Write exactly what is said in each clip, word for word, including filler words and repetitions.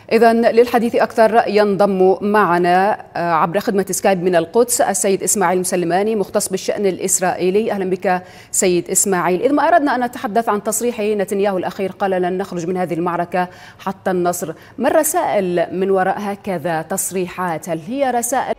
إذن للحديث أكثر ينضم معنا عبر خدمة سكايب من القدس السيد إسماعيل مسلماني مختص بالشأن الإسرائيلي. أهلا بك سيد إسماعيل. إذ ما أردنا أن نتحدث عن تصريح نتنياهو الأخير، قال لن نخرج من هذه المعركة حتى النصر. ما الرسائل من وراء هكذا تصريحات؟ هل هي رسائل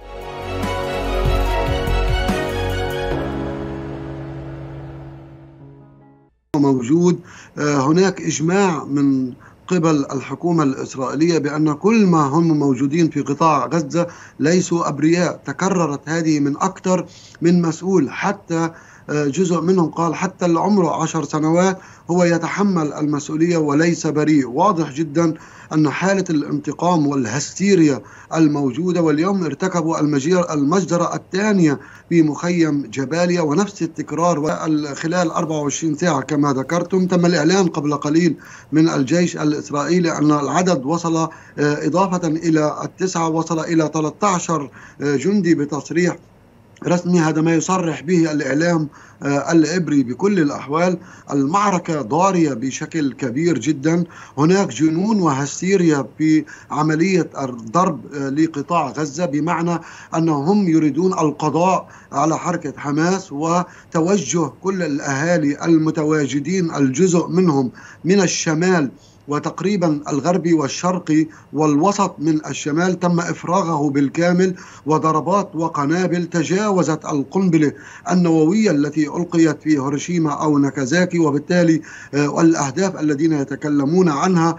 موجود هناك إجماع من قبل الحكومة الإسرائيلية بأن كل ما هم موجودين في قطاع غزة ليسوا أبرياء؟ تكررت هذه من أكثر من مسؤول، حتى جزء منهم قال حتى اللي عمره عشر سنوات هو يتحمل المسؤولية وليس بريء. واضح جدا أن حالة الانتقام والهستيريا الموجودة، واليوم ارتكبوا المجزرة الثانية في مخيم جباليا ونفس التكرار خلال أربعة وعشرين ساعة كما ذكرتم. تم الإعلان قبل قليل من الجيش الإسرائيلي أن العدد وصل إضافة إلى التسعة وصل إلى ثلاثة عشر جندي بتصريح رسمي. هذا ما يصرح به الإعلام العبري. بكل الأحوال المعركة ضارية بشكل كبير جدا، هناك جنون وهستيريا في عملية الضرب لقطاع غزة، بمعنى أنهم يريدون القضاء على حركة حماس وتوجه كل الأهالي المتواجدين الجزء منهم من الشمال وتقريبا الغربي والشرقي والوسط من الشمال تم إفراغه بالكامل، وضربات وقنابل تجاوزت القنبلة النووية التي ألقيت في هيروشيما أو ناكازاكي، وبالتالي الأهداف الذين يتكلمون عنها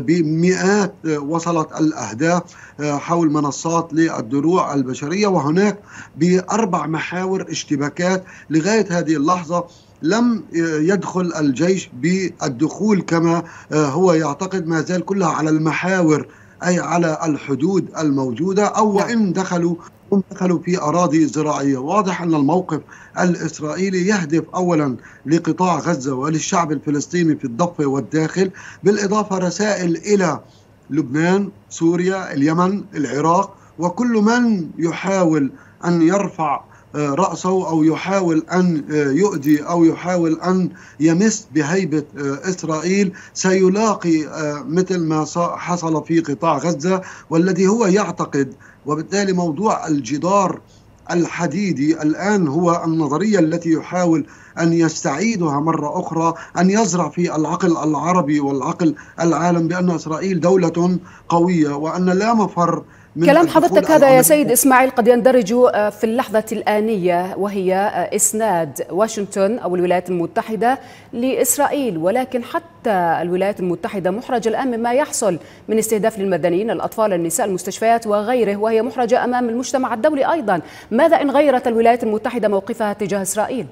بمئات وصلت الأهداف حول منصات للدروع البشرية. وهناك بأربع محاور اشتباكات لغاية هذه اللحظة لم يدخل الجيش بالدخول كما هو يعتقد، ما زال كلها على المحاور أي على الحدود الموجودة، أو وإن دخلوا هم دخلوا في أراضي زراعية. واضح أن الموقف الإسرائيلي يهدف أولا لقطاع غزة وللشعب الفلسطيني في الضفة والداخل، بالإضافة رسائل إلى لبنان، سوريا، اليمن، العراق، وكل من يحاول أن يرفع رأسه أو يحاول أن يؤذي أو يحاول أن يمس بهيبة إسرائيل سيلاقي مثل ما حصل في قطاع غزة والذي هو يعتقد. وبالتالي موضوع الجدار الحديدي الآن هو النظرية التي يحاول أن يستعيدها مرة أخرى، أن يزرع في العقل العربي والعقل العالم بأن إسرائيل دولة قوية وأن لا مفر. كلام حضرتك هذا يا سيد إسماعيل قد يندرج في اللحظة الآنية، وهي إسناد واشنطن أو الولايات المتحدة لإسرائيل، ولكن حتى الولايات المتحدة محرجة الآن مما يحصل من استهداف للمدنيين، الأطفال، النساء، المستشفيات وغيره، وهي محرجة أمام المجتمع الدولي أيضا. ماذا إن غيرت الولايات المتحدة موقفها تجاه إسرائيل؟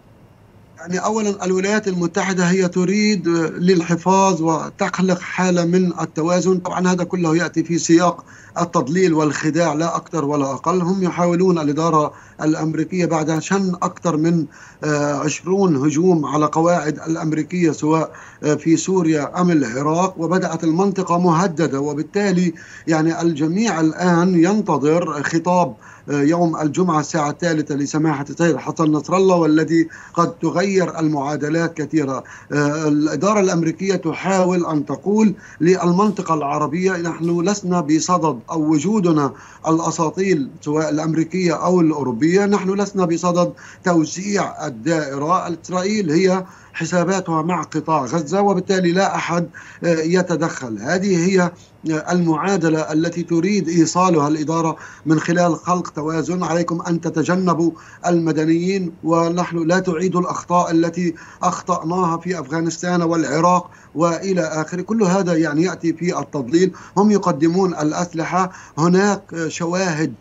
يعني أولا الولايات المتحدة هي تريد للحفاظ وتخلق حالة من التوازن. طبعا هذا كله يأتي في سياق التضليل والخداع لا أكثر ولا أقل. هم يحاولون الإدارة الأمريكية بعد شن أكثر من عشرون هجوم على قواعد الأمريكية سواء في سوريا أم العراق، وبدأت المنطقة مهددة، وبالتالي يعني الجميع الآن ينتظر خطاب يوم الجمعة الساعة الثالثة لسماحة السيد حسن نصر الله، والذي قد تغير المعادلات كثيرة. الإدارة الأمريكية تحاول أن تقول للمنطقة العربية نحن لسنا بصدد، أو وجودنا الأساطيل سواء الأمريكية أو الأوروبية نحن لسنا بصدد توسيع الدائرة. إسرائيل هي حساباتها مع قطاع غزة، وبالتالي لا أحد يتدخل. هذه هي المعادلة التي تريد إيصالها الإدارة من خلال خلق توازن. عليكم أن تتجنبوا المدنيين، ونحن لا تعيد الأخطاء التي أخطأناها في أفغانستان والعراق وإلى آخره. كل هذا يعني يأتي في التضليل. هم يقدمون الأسلحة. هناك شواهد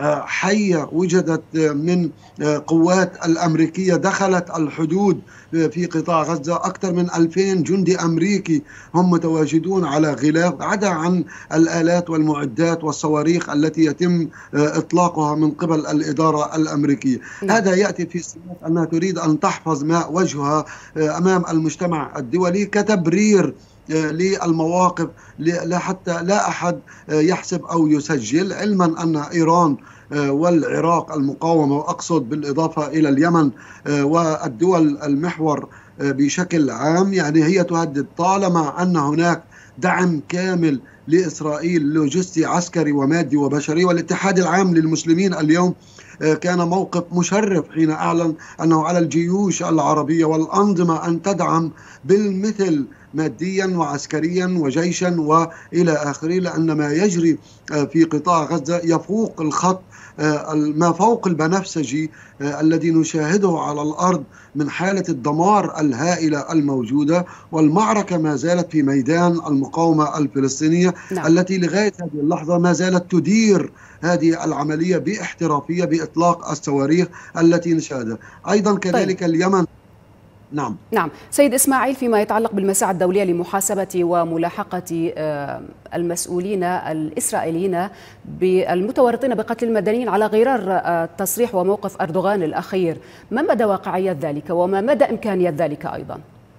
حية وجدت من قوات الأمريكية دخلت الحدود في قطاع غزة. أكثر من ألفين جندي أمريكي هم متواجدون على غلاف، عدا عن الآلات والمعدات والصواريخ التي يتم إطلاقها من قبل الإدارة الأمريكية. م. هذا يأتي في سياق أنها تريد أن تحفظ ماء وجهها أمام المجتمع الدولي كتبرير للمواقف، لا حتى لا أحد يحسب أو يسجل، علما أن إيران والعراق المقاومة، وأقصد بالإضافة إلى اليمن والدول المحور بشكل عام، يعني هي تهدد طالما أن هناك دعم كامل لإسرائيل لوجستي عسكري ومادي وبشري. والاتحاد العام للمسلمين اليوم كان موقف مشرف حين أعلن أنه على الجيوش العربية والأنظمة أن تدعم بالمثل ماديا وعسكريا وجيشا وإلى آخره، لأن ما يجري في قطاع غزة يفوق الخط، ما فوق البنفسجي الذي نشاهده على الأرض من حالة الدمار الهائلة الموجودة. والمعركة ما زالت في ميدان المقاومة الفلسطينية نعم. التي لغاية هذه اللحظة ما زالت تدير هذه العملية باحترافية بإطلاق الصواريخ التي نشاهدها. أيضا كذلك طيب. اليمن. نعم نعم سيد إسماعيل، فيما يتعلق بالمساعي الدولية لمحاسبة وملاحقة المسؤولين الإسرائيليين بالمتورطين بقتل المدنيين على غرار تصريح وموقف أردوغان الأخير، ما مدى واقعية ذلك وما مدى إمكانية ذلك أيضا؟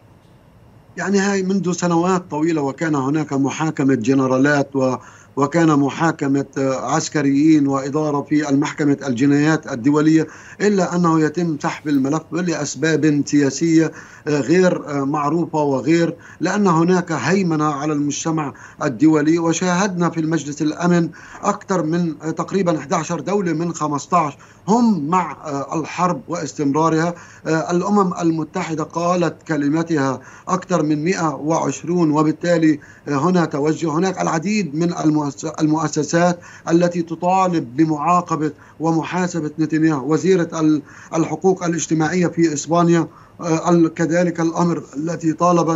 يعني هاي منذ سنوات طويلة وكان هناك محاكمة جنرالات و وكان محاكمة عسكريين وإدارة في المحكمة الجنايات الدولية، إلا أنه يتم سحب الملف لأسباب سياسية غير معروفة وغير لأن هناك هيمنة على المجتمع الدولي. وشاهدنا في المجلس الأمن أكثر من تقريبا إحدى عشرة دولة من خمسة عشر هم مع الحرب واستمرارها. الأمم المتحدة قالت كلمتها أكثر من مئة وعشرين، وبالتالي هنا توجه. هناك العديد من المؤسسات التي تطالب بمعاقبة ومحاسبة نتنياهو. وزيرة الحقوق الاجتماعية في إسبانيا كذلك الأمر، التي طالبت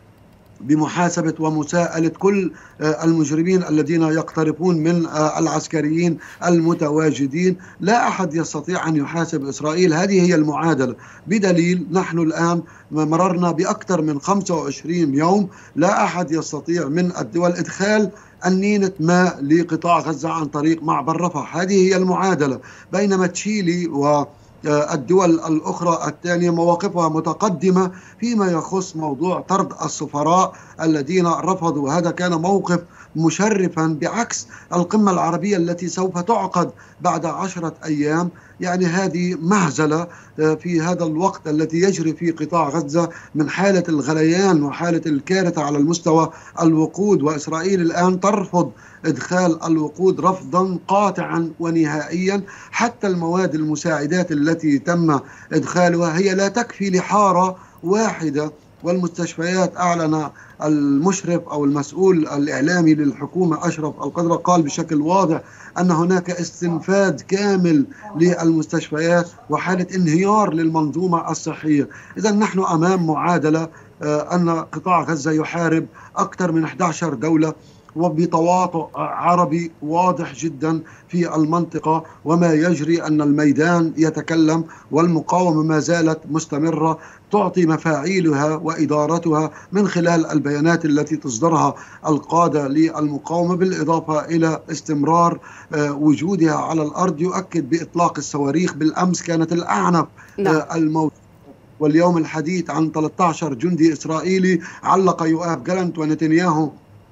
بمحاسبة ومساءلة كل المجرمين الذين يقترفون من العسكريين المتواجدين. لا أحد يستطيع أن يحاسب إسرائيل، هذه هي المعادلة. بدليل نحن الآن مررنا بأكثر من خمسة وعشرين يوم لا أحد يستطيع من الدول إدخال أنينة ماء لقطاع غزة عن طريق معبر رفح. هذه هي المعادلة، بينما تشيلي و الدول الأخرى الثانية مواقفها متقدمة فيما يخص موضوع طرد السفراء الذين رفضوا. هذا كان موقف مشرفا بعكس القمة العربية التي سوف تعقد بعد عشرة أيام. يعني هذه مهزلة في هذا الوقت الذي يجري في قطاع غزة من حالة الغليان وحالة الكارثة على المستوى الوقود. وإسرائيل الآن ترفض إدخال الوقود رفضا قاطعا ونهائيا. حتى المواد المساعدات التي تم إدخالها هي لا تكفي لحارة واحدة. والمستشفيات أعلن المشرف أو المسؤول الإعلامي للحكومة أشرف القدرة قال بشكل واضح أن هناك استنفاد كامل للمستشفيات وحالة انهيار للمنظومة الصحية. إذا نحن أمام معادلة أن قطاع غزة يحارب أكثر من إحدى عشرة دولة وبتواطؤ عربي واضح جدا في المنطقة. وما يجري أن الميدان يتكلم والمقاومة ما زالت مستمرة تعطي مفاعيلها وإدارتها من خلال البيانات التي تصدرها القادة للمقاومة، بالإضافة إلى استمرار وجودها على الأرض يؤكد بإطلاق الصواريخ. بالأمس كانت الأعنف الموت، واليوم الحديث عن ثلاثة عشر جندي إسرائيلي علق يؤاب جالنت ونتنياهو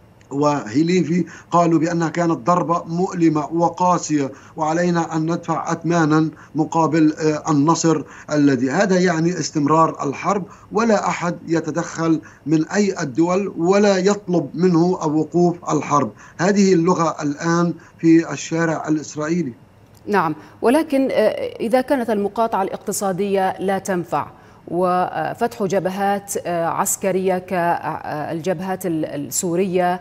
وهيليفي قالوا بأنها كانت ضربة مؤلمة وقاسية وعلينا أن ندفع أثمانا مقابل النصر الذي هذا يعني استمرار الحرب. ولا أحد يتدخل من أي الدول ولا يطلب منه وقوف الحرب. هذه اللغة الآن في الشارع الإسرائيلي. نعم، ولكن إذا كانت المقاطعة الاقتصادية لا تنفع وفتح جبهات عسكرية كالجبهات السورية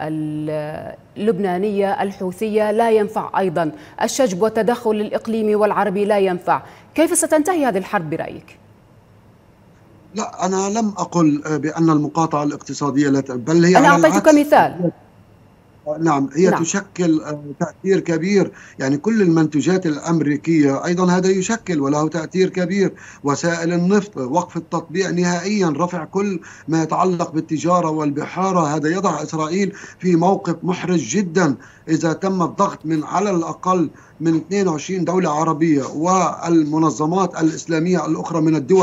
اللبنانية الحوثية لا ينفع، أيضا الشجب والتدخل الإقليمي والعربي لا ينفع، كيف ستنتهي هذه الحرب برأيك؟ لا، أنا لم أقل بأن المقاطعة الاقتصادية لا تنفع، بل هي أنا أعطيتك مثال. نعم، هي نعم. تشكل تأثير كبير. يعني كل المنتوجات الأمريكية أيضا هذا يشكل وله تأثير كبير. وسائل النفط، وقف التطبيع نهائيا، رفع كل ما يتعلق بالتجارة والبحارة، هذا يضع إسرائيل في موقف محرج جدا. إذا تم الضغط من على الأقل من اثنين وعشرين دولة عربية والمنظمات الإسلامية الأخرى من الدول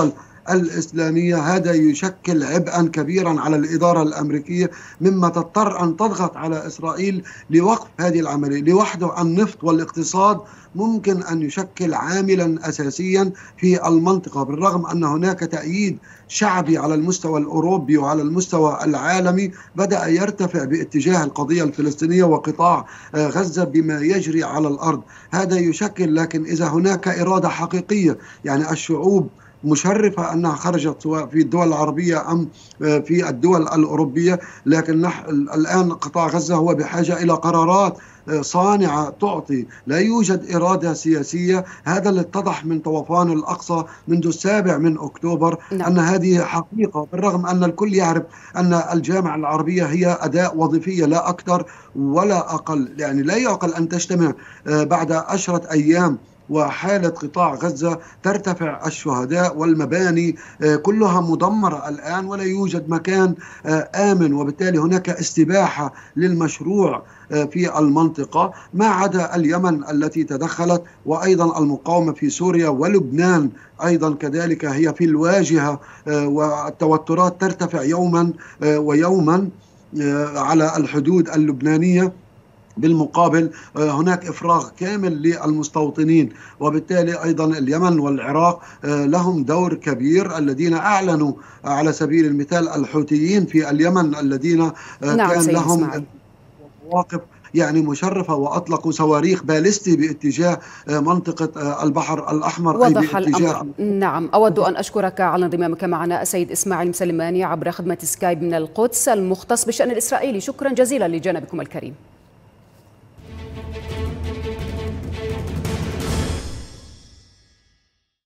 الإسلامية. هذا يشكل عبئا كبيرا على الإدارة الأمريكية، مما تضطر أن تضغط على إسرائيل لوقف هذه العملية. لوحده النفط والاقتصاد ممكن أن يشكل عاملا أساسيا في المنطقة، بالرغم أن هناك تأييد شعبي على المستوى الأوروبي وعلى المستوى العالمي بدأ يرتفع باتجاه القضية الفلسطينية وقطاع غزة بما يجري على الأرض. هذا يشكل، لكن إذا هناك إرادة حقيقية، يعني الشعوب مشرفة أنها خرجت سواء في الدول العربية أم في الدول الأوروبية، لكن نحن الآن قطاع غزة هو بحاجة إلى قرارات صانعة تعطي. لا يوجد إرادة سياسية. هذا اللي اتضح من طوفان الأقصى منذ السابع من أكتوبر، نعم. أن هذه حقيقة، بالرغم أن الكل يعرف أن الجامعة العربية هي أداة وظيفية لا أكثر ولا أقل. يعني لا يعقل أن تجتمع بعد عشرة أيام وحالة قطاع غزة ترتفع الشهداء والمباني كلها مدمرة الآن، ولا يوجد مكان آمن، وبالتالي هناك استباحة للمشروع في المنطقة، ما عدا اليمن التي تدخلت، وأيضا المقاومة في سوريا ولبنان أيضا كذلك هي في الواجهة، والتوترات ترتفع يوما ويوما على الحدود اللبنانية. بالمقابل هناك إفراغ كامل للمستوطنين، وبالتالي أيضا اليمن والعراق لهم دور كبير. الذين أعلنوا على سبيل المثال الحوثيين في اليمن الذين نعم كان لهم مواقف يعني مشرفة، وأطلقوا صواريخ باليستي باتجاه منطقة البحر الأحمر. وضح الأمر. نعم، أود أن أشكرك على انضمامك معنا السيد إسماعيل مسلماني عبر خدمة سكايب من القدس المختص بالشأن الإسرائيلي. شكرا جزيلا لجانبكم الكريم.